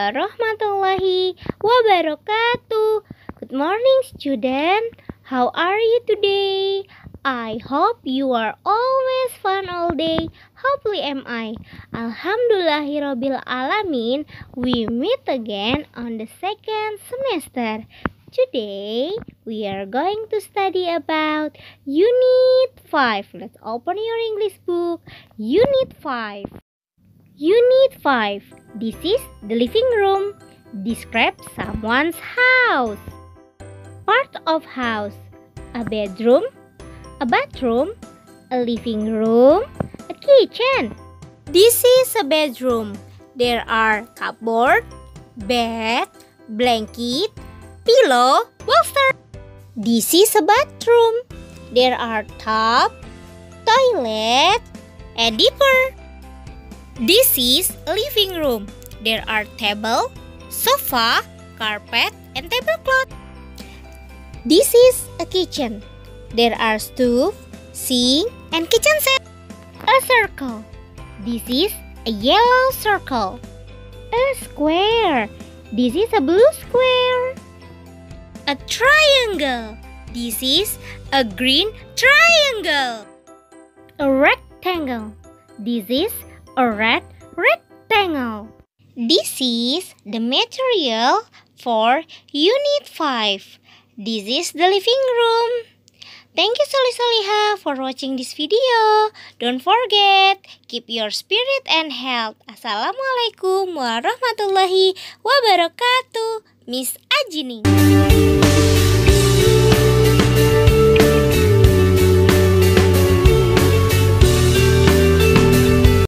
warahmatullahi wabarakatuh. Good morning, student. How are you today? I hope you are always fun all day. Hopefully am I. Alhamdulillahirabbil alamin. We meet again on the second semester. Today we are going to study about Unit 5. Let's open your English book. Unit 5. Unit 5. This is the living room. Describe someone's house. Part of house. A bedroom, a bathroom, a living room, a kitchen. This is a bedroom. There are cupboard, bed, blanket, pillow, bolster. This is a bathroom. There are tub, toilet, and dipper. This is a living room. There are table, sofa, carpet, and tablecloth. This is a kitchen. There are stove, sink, and kitchen set. A circle. This is a yellow circle. A square. This is a blue square. A triangle. This is a green triangle. A rectangle. This is a red rectangle. This is the material for Unit 5. This is the living room. Thank you Solihah for watching this video. Don't forget, keep your spirit and health. Assalamualaikum warahmatullahi wabarakatuh. Miss Ajining.